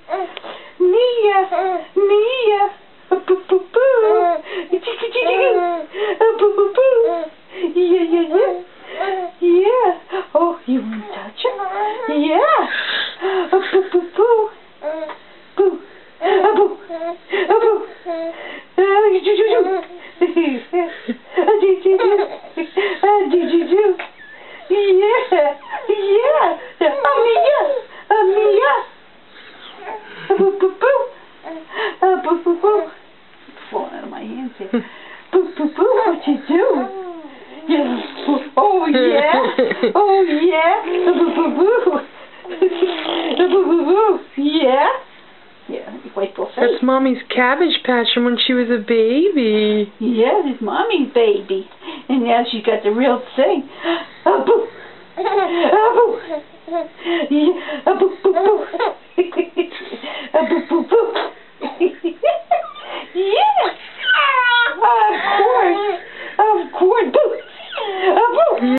Mia, Mia, boo boo boo, boo boo boo, yeah yeah yeah, yeah. Oh, you want to touch it? Yeah. Boo boo boo, boo, boo, boo. Yeah, yeah. Mia. Boo, boo, boo. Boo, boo, boo. It's falling out of my hands here. Boo, boo, boo. What you doing? Yeah. Oh, yeah. Oh, yeah. Boo, boo, boo. Boo, boo, boo. Yeah. Yeah, let me wipe off. That's Mommy's Cabbage Patch from when she was a baby. Yeah, this Mommy's baby. And now she got the real thing. Boo. Boo. Yeah. Boo, boo, boo. Boo, boo, boo.